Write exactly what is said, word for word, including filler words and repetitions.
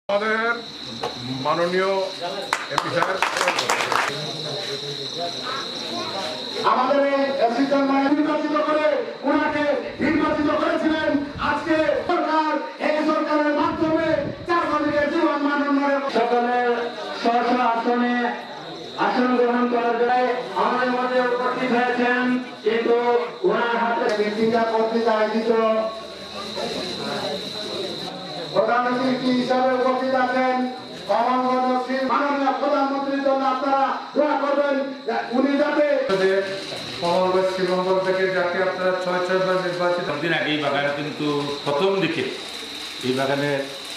আমাদের মাননীয় MP sir আমাদের নির্বাচিত করে ওনাকে নির্বাচিত করেছিলেন। আজকে সরকার এই সরকারের মাধ্যমে চারপাশের জীবন মান উন্নয়নের সকলের স্ব স্ব আসনে আসন গ্রহণ করার জন্য আমাদের মধ্যে উপস্থিত হয়েছেন, কিন্তু ওনার হাতে ব্যক্তিগত কর্তৃক আয়োজিত প্রধান অতিথি হিসাবে উপস্থিত আছেন মাননীয় প্রধানমন্ত্রীর জন্য আপনারা দোয়া করবেন, উনি যাতে শ্রীমঙ্গল থেকে যাকে আপনারা ছয় ছয় বার নির্বাচিত। দিন আগে এই বাগানে কিন্তু প্রথম দিকে এই বাগানে